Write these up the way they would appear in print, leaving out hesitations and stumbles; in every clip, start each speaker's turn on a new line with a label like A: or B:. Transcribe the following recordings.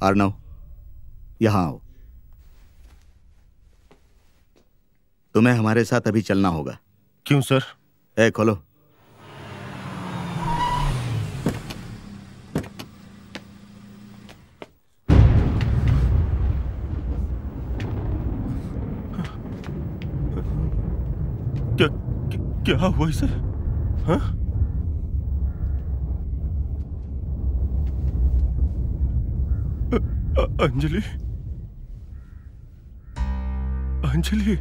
A: अर्णव, यहां आओ। तुम्हें हमारे साथ अभी चलना होगा।
B: क्यों सर?
A: खोलो।
B: क्या हुआ इसे? हाँ? अंजलि, अंजलि,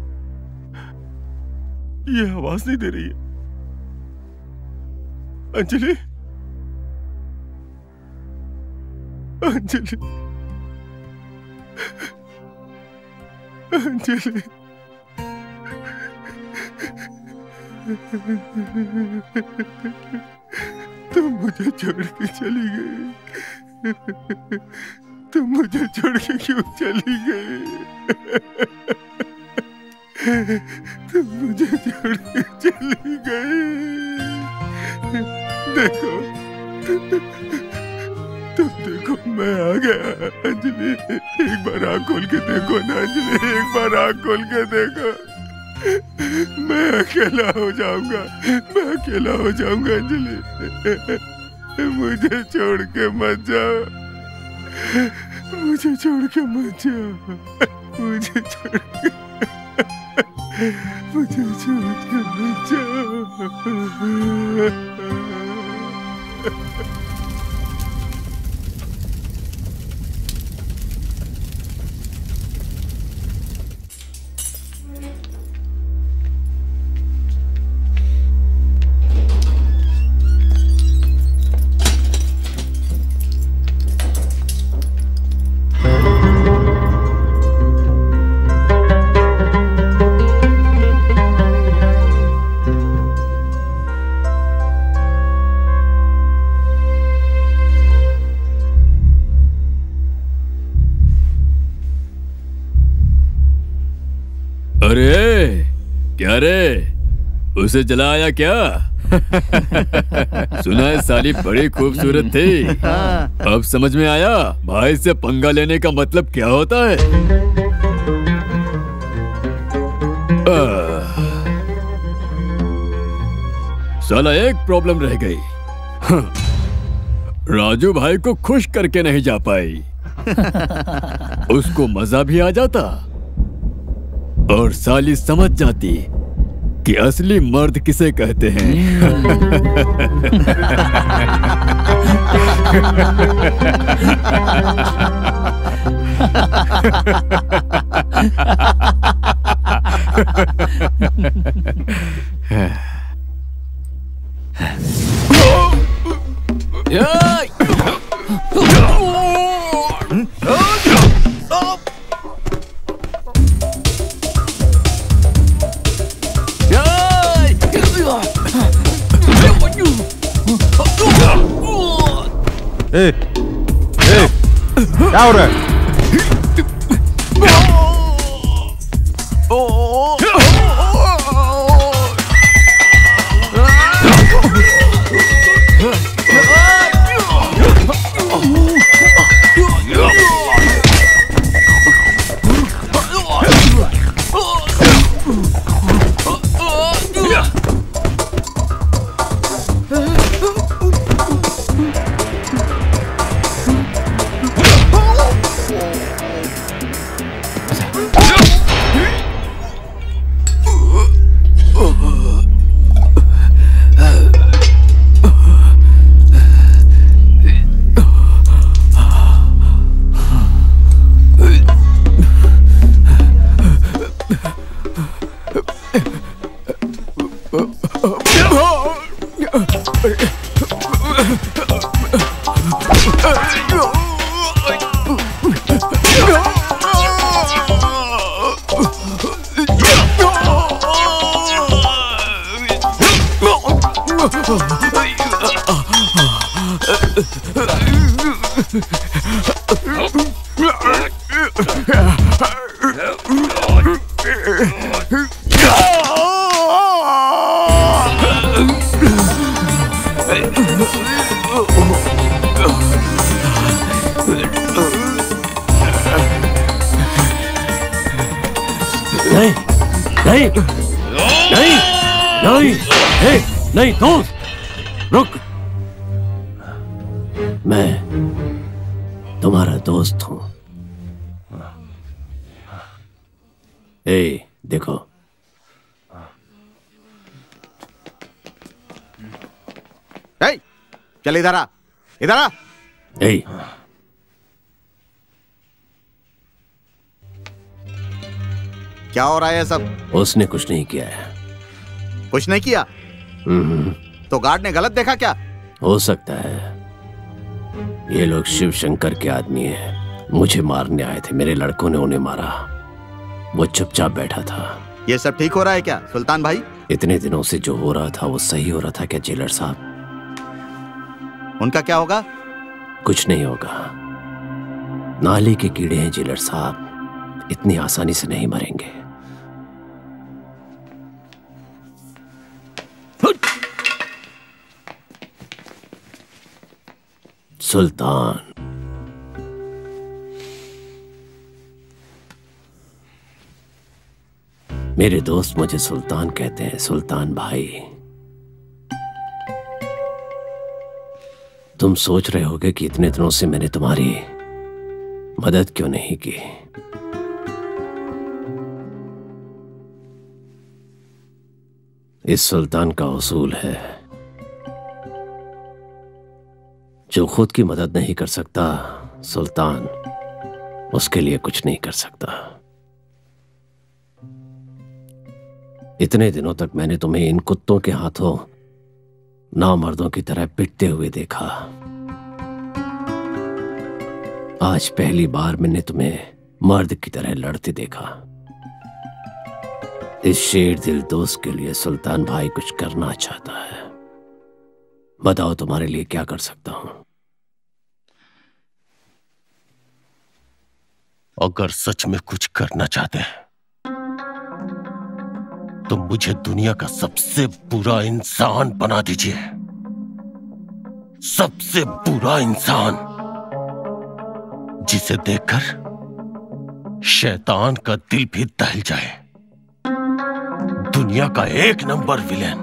B: ये आवाज नहीं दे रही है। अंजलि, अंजलि, अंजलि, तुम मुझे छोड़ के चली गई। तुम मुझे छोड़ के क्यों चली गई? तुम मुझे छोड़ के चली गई। देखो, तुम देखो, मैं आ गया। अंजलि, एक बार आँख खोल के देखो ना। अंजलि, एक बार आँख खोल के देखो। मैं अकेला हो जाऊंगा, मैं अकेला हो जाऊंगा। अंजलि, मुझे छोड़ के मत जाओ, मुझे छोड़ के मत जाओ, मुझे छोड़ के मत जाओ।
C: अरे क्या रे, उसे जला आया क्या? सुना है साली बड़ी खूबसूरत थी। अब समझ में आया भाई से पंगा लेने का मतलब क्या होता है। साला एक प्रॉब्लम रह गई, राजू भाई को खुश करके नहीं जा पाई। उसको मजा भी आ जाता और साली समझ जाती कि असली मर्द किसे कहते हैं।
D: क्या हो रहा है? नहीं नहीं नहीं नहीं, नहीं दोस्त रुक। मैं तुम्हारा दोस्त हूं। देखो,
A: चल इधर आ, इधर आ। क्या हो रहा है सब?
D: उसने कुछ नहीं किया है।
A: कुछ नहीं किया? तो गार्ड ने गलत देखा क्या?
D: हो सकता है। ये लोग शिव शंकर के आदमी हैं। मुझे मारने आए थे, मेरे लड़कों ने उन्हें मारा। वो चुपचाप बैठा था।
A: ये सब ठीक हो रहा है क्या सुल्तान भाई?
D: इतने दिनों से जो हो रहा था वो सही हो रहा था क्या जेलर साहब?
A: उनका क्या होगा?
D: कुछ नहीं होगा। नाले के कीड़े हैं जेलर साहब, इतनी आसानी से नहीं मरेंगे। सुल्तान, मेरे दोस्त मुझे सुल्तान कहते हैं, सुल्तान भाई। तुम सोच रहे होगे कि इतने दिनों से मैंने तुम्हारी मदद क्यों नहीं की। इस सुल्तान का उसूल है, जो खुद की मदद नहीं कर सकता सुल्तान उसके लिए कुछ नहीं कर सकता। इतने दिनों तक मैंने तुम्हें इन कुत्तों के हाथों नामर्दों की तरह पिटते हुए देखा। आज पहली बार मैंने तुम्हें मर्द की तरह लड़ते देखा। इस शेर दिल दोस्त के लिए सुल्तान भाई कुछ करना चाहता है। बताओ तुम्हारे लिए क्या कर सकता हूं?
E: अगर सच में कुछ करना चाहते हैं तो मुझे दुनिया का सबसे बुरा इंसान बना दीजिए। सबसे बुरा इंसान, जिसे देखकर शैतान का दिल भी दहल जाए। दुनिया का 1 नंबर विलेन।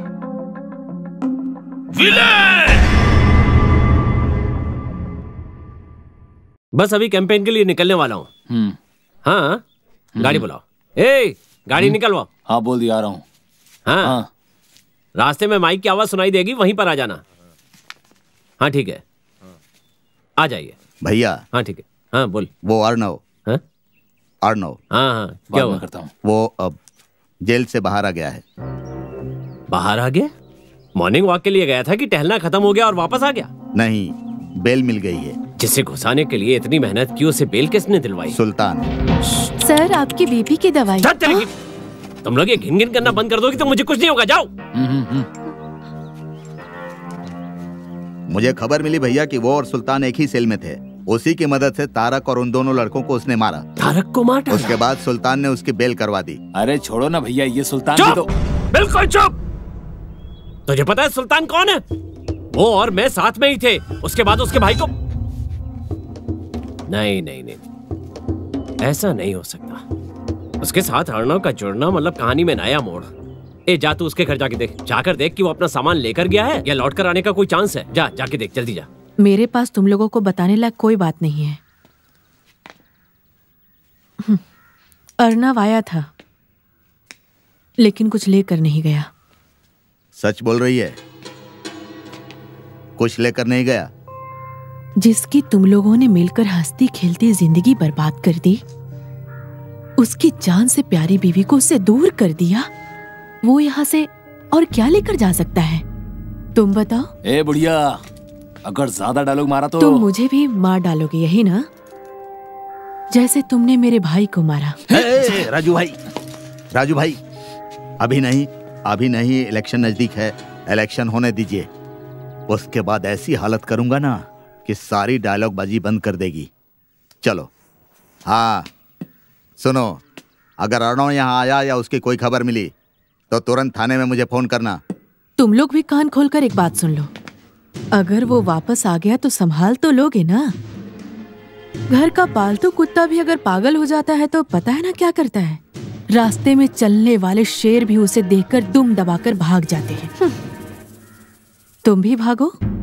D: बस अभी कैंपेन के लिए निकलने वाला हूं। हाँ, गाड़ी बुलाओ। गाड़ी निकलवाओ।
F: हाँ बोल दिया, आ रहा हूँ।
D: हाँ, रास्ते में माइक की आवाज सुनाई देगी, वहीं पर आ जाना। हाँ ठीक है, आ जाइए
A: भैया।
D: हाँ ठीक है। हाँ बोल।
A: वो अर्णव।
D: हाँ
A: अर्णव।
D: हाँ, क्या हुआ?
F: करता हूँ।
A: वो अब जेल से बाहर आ गया है।
D: बाहर आ गया? मॉर्निंग वॉक के लिए गया था कि टहलना खत्म हो गया और वापस आ गया?
A: नहीं, बेल मिल गई है।
D: जिसे घुसाने के लिए इतनी मेहनत की, उसे बेल किसने दिलवाई?
A: सुल्तान।
G: सर, आपकी बीपी की दवाई।
D: तुम लोग ये घिन घिन करना बंद कर दोगे तो मुझे कुछ नहीं होगा। जाओ।
A: मुझे खबर मिली भैया कि वो और सुल्तान एक ही सेल में थे। उसी की मदद से तारक और उन दोनों लड़कों को उसने मारा।
D: तारक को मारा?
A: उसके बाद सुल्तान ने उसकी बेल करवा दी।
F: अरे छोड़ो ना भैया, ये सुल्तान
D: भी
F: तो।
D: बिल्कुल चुप। तुझे पता है सुल्तान कौन है? वो और मैं साथ में ही थे। उसके बाद उसके भाई को। नहीं नहीं नहीं, ऐसा नहीं हो सकता। उसके साथ अर्णव का जुड़ना मतलब कहानी में नया मोड़। जा तू उसके घर जाके देख, जाकर देख कि वो अपना सामान लेकर गया है या लौट कर आने का कोई चांस है। जाके देख, जल्दी जा।
G: मेरे पास तुम लोगों को बताने लायक कोई बात नहीं है। अर्णव आया था, लेकिन कुछ लेकर नहीं गया।
A: सच बोल रही है? कुछ लेकर नहीं गया?
G: जिसकी तुम लोगों ने मिलकर हंसती खेलती जिंदगी बर्बाद कर दी, उसकी जान से प्यारी बीवी को उससे दूर कर दिया, वो यहाँ से और क्या लेकर जा सकता है? तुम बताओ।
F: ए बुढ़िया, अगर ज्यादा डायलॉग मारा तो
G: तुम मुझे भी मार डालोगे, यही ना? जैसे तुमने मेरे भाई को मारा।
A: राजू भाई, राजू भाई, अभी नहीं, अभी नहीं। इलेक्शन नजदीक है, इलेक्शन होने दीजिए। उसके बाद ऐसी हालत करूंगा ना कि सारी डायलॉग बाजी बंद कर देगी। चलो। हाँ सुनो, अगर अर्णव यहाँ आया या उसकी कोई खबर मिली तो तुरंत थाने में मुझे फोन करना।
G: तुम लोग भी कान खोलकर एक बात सुन लो। अगर वो वापस आ गया तो संभाल तो लोगे ना? घर का पालतू कुत्ता भी अगर पागल हो जाता है तो पता है ना क्या करता है? रास्ते में चलने वाले शेर भी उसे देखकर दुम दबाकर भाग जाते हैं। तुम भी भागो।